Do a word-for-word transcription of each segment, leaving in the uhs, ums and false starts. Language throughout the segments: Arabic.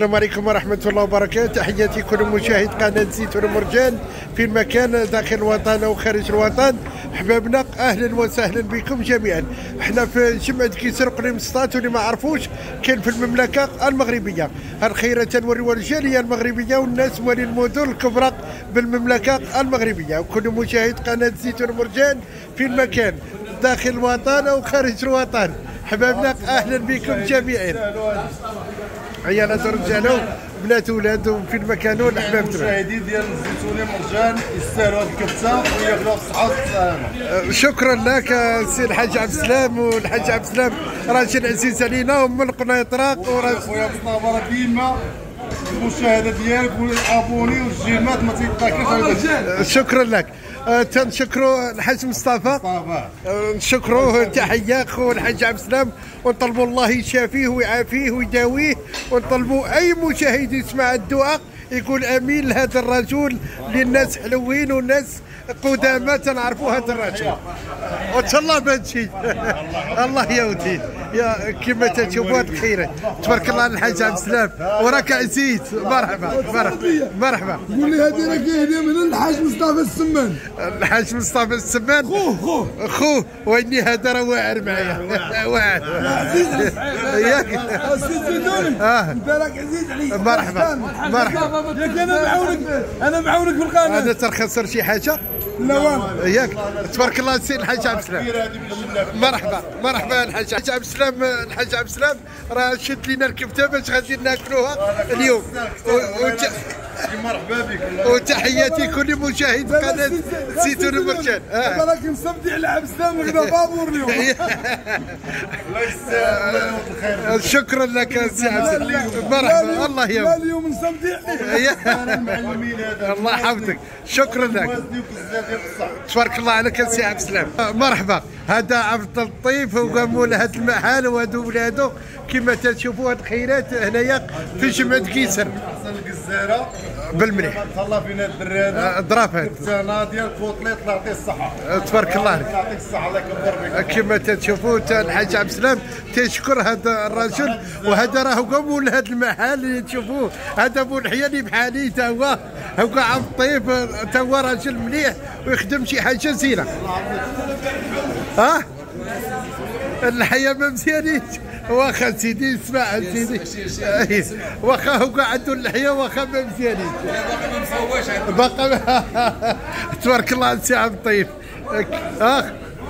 السلام عليكم ورحمة الله وبركاته. تحياتي كل مشاهد قناة زيتون مرجان في المكان داخل الوطن أو خارج الوطن. أحبابنا أهلا وسهلا بكم جميعا. احنا في جمعة كيسر قليم سطات، واللي ما عرفوش كاين في المملكة المغربية. الخيرة تنوري الجالية المغربية والناس موالي المدن الكبرى بالمملكة المغربية، وكل مشاهد قناة زيتون مرجان في المكان داخل الوطن أو خارج الوطن. أحبابنا أهلا بكم جميعا. عيالات ورجالو بنات ولادهم في المكان والاحباب تبعهم. المشاهدين ديال زيتون مرجان يستاهلوا هذه الكبسه وياكلوها بالصحه والسلامه. شكرا لك سي الحاج عبد السلام. والحاج عبد السلام راجل عزيز علينا ومن قنيطره. خويا مصطفى راه ديما المشاهده ديالك والابوني والجيمات ما تيتاكلش. شكرا لك. أه تنشكروا الحاج مصطفى، أه نشكروه. تحيه خو الحاج عبد السلام، ونطلبوا الله يشافيه ويعافيه ويداويه، ونطلبوا اي مشاهد يسمع الدعاء يقول امين لهذا الرجل، للناس حلوين والناس قدامى تنعرفوا هذا الرجل. وتهلا بهذا الشيء. الله يودي يا كما تشوفوا هذه الخيرات. تبارك الله على الحاج عبد السلام، وراك عزيز. مرحبا مرحبا مرحبا. قول لي هذه راه كاينه من الحاج مصطفى السمان. الحاج مصطفى السمان خوه خوه خوه واني هذا راه واعر معايا. واعر عزيز ياك السي زيدوني. اه انت راك عزيز عليا. مرحبا مرحبا. ياك انا معاونك انا معاونك في القناه. انا ترخصر شي حاجه؟ لا والو. ياك تبارك الله السي الحاج عبد السلام. مرحبا مرحبا الحاج عبد السلام. الحاج عبد السلام راه شد لينا الكبته باش غادي ناكلوها اليوم. مرحبا بك. وتحياتي كل مشاهد قناه زيتون مرجان. انا راك مصدي على عبد السلام وكذا بابور اليوم. الله يستاهل الخير. شكرا لك سي عبد السلام. مرحبا. الله يا اليوم مصدي عليك. المعلمين هذا الله يحفظك. شكرا لك. تبارك الله عليك سي عبد السلام. مرحبا. هذا عبد اللطيف وقاموا هذا المحل وهذو ولادو كما تشوفوا هذه الخيرات هنايا في جمعة كيسر. احسن الجزيره بالمليح. تهلا فينا الدري هذا. ظرافات. كبسه ديال فوطليط الله يعطيه الصحه. تبارك الله عليك. يعطيك الصحه الله يكبر بك. كما تشوفوا الحاج عبد السلام تشكر هذا الرجل، وهذا راه قام ولا هذا المحل اللي تشوفوه هذا ابو الحياني بحالي تا هو هو عبد الطيب تا هو راجل مليح ويخدم شي حاجه زينه. ها الحياه ما مزيانيش. واخا سيدي اسمع سيدي واخا هو عنده اللحيه واخا ما مزيانيش باقي. تبارك الله على السي عبد الطيب. اخ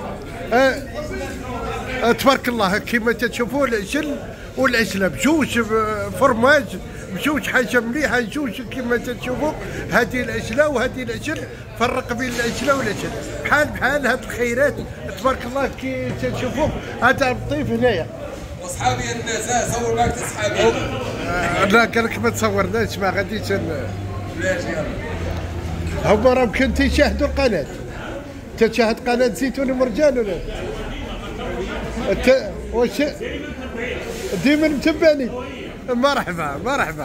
أه. تبارك الله كما تشوفوا العجل والعجله بجوج فرماج بجوج حاجه مليحه. جوج كما تشوفوا هذه العجله وهذه العجل. فرق بين العجله والعجل بحال بحال هذه الخيرات. تبارك الله كي تشوفوا هذا عبد الطيب هنايا. وصحابي الناس صور معك صحابي. لا قال لك ما تصورناش ما غاديش. علاش يلا هما راهم كنت تيشاهدوا القناه. تشاهد قناه زيتون مرجان ولا انت واش ديما متبعني؟ مرحبا مرحبا.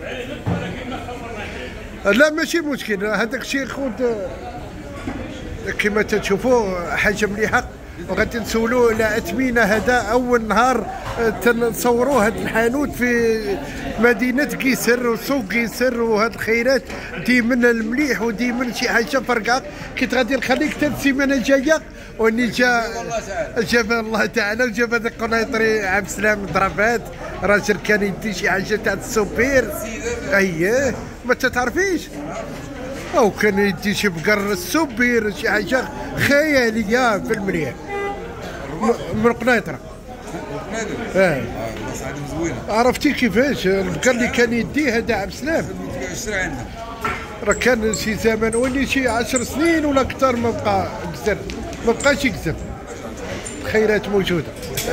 لا ماشي مشكل هذاك الشيء خود كما تشوفوا حاجه مليحه. وغادي نسولوا على اثمنه. هذا اول نهار تنصوروا هذا الحانوت في مدينه كيسر وسوق كيسر، وهذه الخيرات ديما المليح وديما شي حاجه فرقه. كنت غادي نخليك حتى السيمانه الجايه وني جا جاب الله تعالى وجاب هذا القنيطري عبد السلام ضربات. راجل كان يدي شي حاجه تاع السوبير. اييه ما تتعرفيش. او كان يدي شي بقر السوبير شي حاجه خياليه في المليح من قنيطره. اه عرفتي كيفاش البقر اللي كان يديه هذا عبد السلام؟ راه كان شي زمان ولي شي عشر سنين ولا اكثر ما بقى قزر ما بقاش يكذب. الخيرات موجوده.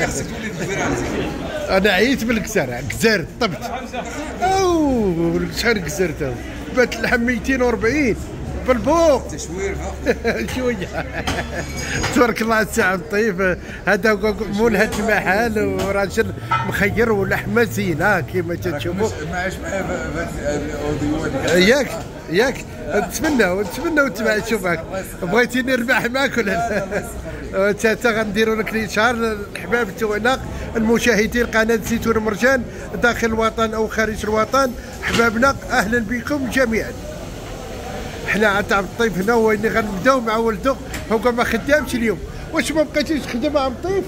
انا عييت بالكسار كزار طبت. او شحال كزرت بات اللحم مئتين وأربعين في البوق. تشوير شويه. تبارك الله على السي عبد الطيب. هذا مول هذا المحل وراجل مخير ولحمه زينه كما تشوفوا. ما عاش معايا ياك ياك نتمنى نتمنى وتبع نشوفك. بغيتي نربح معاك ولا لا؟ تا غنديروا لك الاشهار الحباب تاعنا المشاهدين قناه زيتون مرجان داخل الوطن او خارج الوطن، احبابنا اهلا بكم جميعا. حنا عاد عبد الطيف هنا وين غنبداو مع ولده، هو ما خدامش اليوم. واش ما بقيتيش تخدم مع عبد الطيف؟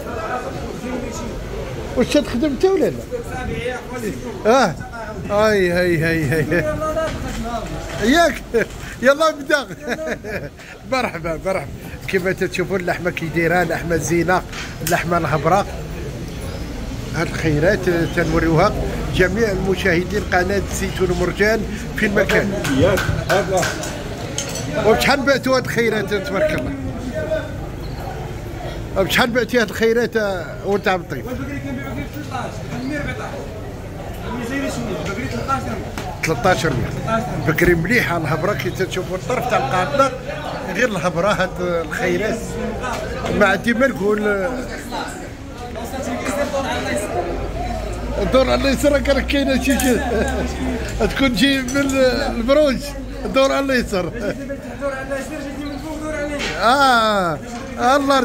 واش تخدم انت ولا لا؟ اه هاي هاي هاي هاي ياك يلا ابدا. مرحبا مرحبا. كما تشوفون اللحمه كي دايره، لحمه زينه، اللحمه الهبراء. هاد الخيرات تنوريوها جميع المشاهدين قناه زيتون مرجان في المكان. ياك هذا وبشحال بعتوا هاد الخيرات تبارك الله؟ بشحال بعتي هاد الخيرات وانت عم طيب؟ البقري كنبيعو فيه ثلاثطاش، مية أربعطاش، ميتين وعشرين، البقري ثلاثطاش درهم. ثلاثطاش مية. بكري مليحه الهبره كي تشوفوا الطرف تاع القاطنه، غير الهبره هاد الخيرات ما ديما نقول الدور على اليسار. كان كاينه شي شي تكون جاي من البروج، الدور على اليسار. دور على اليسار جيتي من فوق دور على اليمين. اه الله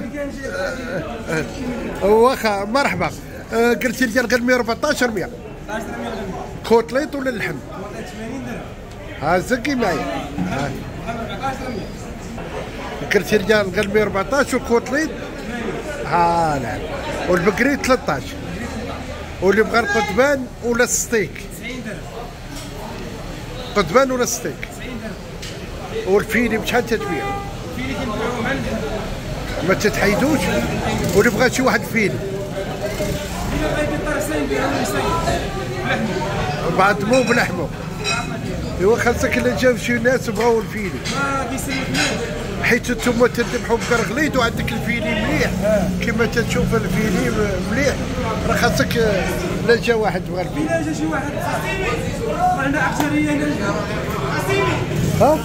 واخا مرحبا. آه قلتي لي غير مية وأربعطاش مية كوتليط ولا اللحم؟ ثمانين درهم. ها زكي معايا. قلتي لي غير مية وأربعطاش والكوتليط ها نعم، والبقري ثلاثطاش، واللي بغى القضبان ولا الستيك؟ تسعين درهم. قضبان ولا ستيك؟ تسعين درهم. والفيلي بشحال تتبيع؟ الفيلي كنبيعوه مع اللحم. ما تتحيدوش؟ واللي بغى شي واحد فيلي؟ إلا بغيتي الطرفين بيعوه يسير. بلحمه. بعد مو بلحمه. ايوا خاصك الا جاو شي ناس بغاو الفيلي. ما كيسلك منه. حيت نتوما تذبحوا بقرغليط وعندك الفيلي مليح، كما تشوف الفيلي مليح، راه خاصك لا جا واحد بغا الفيلي. إلا جا شي واحد وعندنا أكثرية هنا. ها؟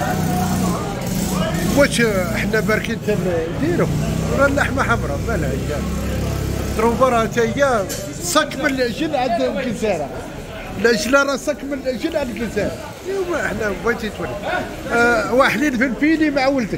واش حنا باركين تنديرو؟ راه اللحمه حمراء مالها هي. تروفا راه حتى هي صك من العجل عند الجزيره. العجله راه صك من العجل عند الجزيره. ايوا حنا بغيتي تولي. آه واحلين في الفيلي مع ولدك.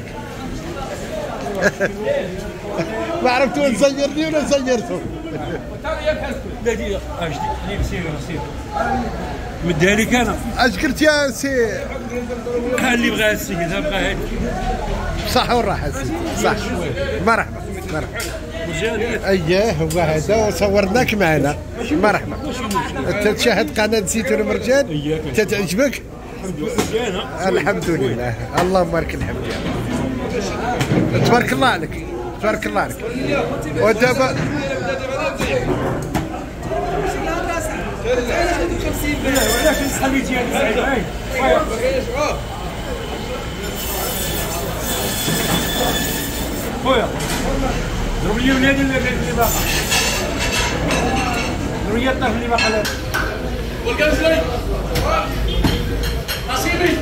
ما عرفتوا نزيرني ولا زيرتو؟ لا دي اجدي سير سير مديها لك انا. اش قلت يا سي؟ كان اللي بغى السيد بغى هذيك صح والراحه سيدي صح. مرحبا مرحبا. مزيان. اييه هو هذا وصورناك معنا. مرحبا. انت تشاهد قناه زيتون مرجان، تتعجبك؟ الحمد لله اللهم بارك الحمد لله. تبارك الله عليك تبارك الله عليك. ودابا خويا ضرب لي ولادي اللي باقا، ضرب لي الطرف اللي باقا. والكاس لي نصيبي.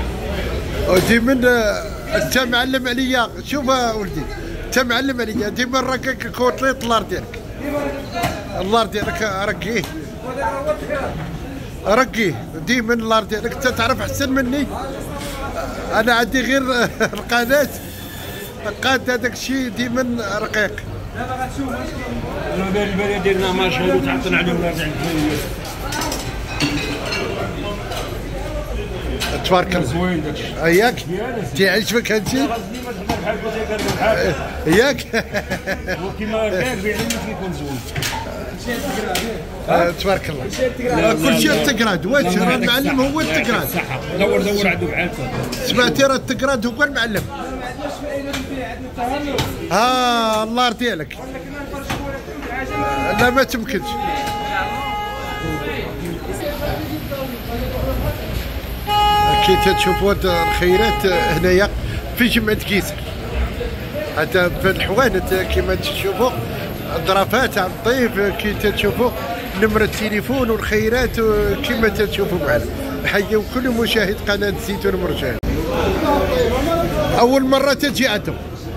وديما انت معلم عليا. شوف ولدي انت معلم عليا، ديما نرقق كوتليط اللار ديالك، اللار ديالك رقيه رقيه ديما اللار ديالك. انت تعرف احسن مني، انا عندي غير القناه قاد هذاك الشيء ديما رقيق. انا بالي بالي درنا ماشي وتعطينا عليهم أربعين فيلم. تبارك الله. زوين داكشي. اياك تيعجبك هادشي؟ ياك وكيما غير بيعلمك يكون زوين. آه، تبارك الله. كل شيء التقراد. واش راه المعلم هو التقراد. دور دور عنده بحالك. سمعتي راه التقراد هو المعلم. ها اللار ديالك. لا ما تمكنش. كي تشوفوا الخيرات هنايا في جمعة كيسر، حتى في الحوانت كما تشوفوا الظرافات على الطيف، كي تشوفوا نمرة التليفون والخيرات كما تشوفوا معنا. نحيي كل مشاهد قناة زيتون مرجان. أول مرة تجي عندهم؟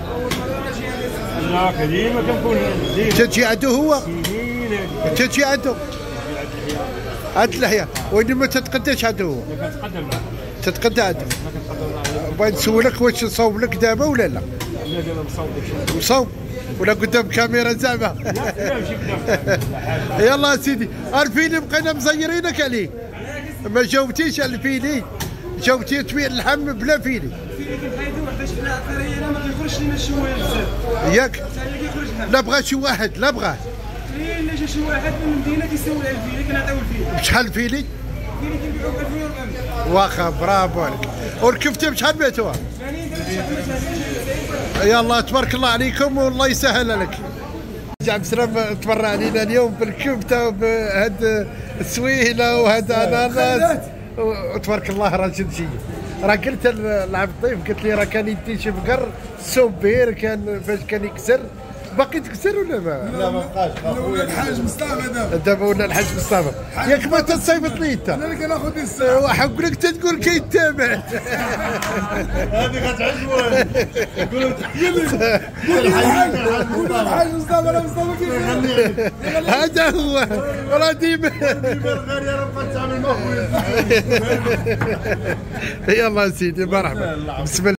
لا ديما كنكون تجي عنده هو؟ تجي عنده؟ عند اللحية. وين ما تتقداش عنده هو؟ كنتقدم تتقدى عنده. بغيت نسولك واش نصوب لك دابا ولا لا؟ زاد انا مصوب مصوب ولا قدام كاميرا زعما. لا ماشي قدام. يلا سيدي الفيلم بقينا مزيرينك عليه ما جاوبتيش على الفيلي جاوبتي تبيع اللحم بلا فيلي. الفيلي كنحيدو وحداش حنا عقارينا ما كيخرجش لنا الشوايه بزاف. ياك حتى هي كيخرج لحم. لا بغى شي واحد لا بغاه. الا جا شي واحد من المدينه كيسول على الفيلي كنعطيو الفيلي. بشحال الفيلي؟ الفيلي كنبيعوه ب ألفين وأربعمية. واخا برافو عليك. وركبتي بشحال بعتوها؟ ثاني درت شحال يلا تبارك الله عليكم والله يسهل لك. عبد السلام تبرع علينا اليوم بالكبته وبهاد السويله وهاد اناناس وتبارك الله راجل جيد. راه قلت لعبد الضيف قلت لي راه كان يدي شي بقر السوبير كان فاش كان يكسر باقي تكسر ولا ما؟ لا ما بقاش خويا الحاج مصطفى دابا دابا ولا الحاج مصطفى ياك ما تصيفط لي انت. انا اللي كناخذ الساعه حق لك تقول كيتابع. هذه غتعجبوني قولوا تحيه لي الحاج الحاج مصطفى انا مصطفى كيف هذا هو راه ديما غير يا رب تعمل مخويا. يلا سيدي مرحبا بسم الله.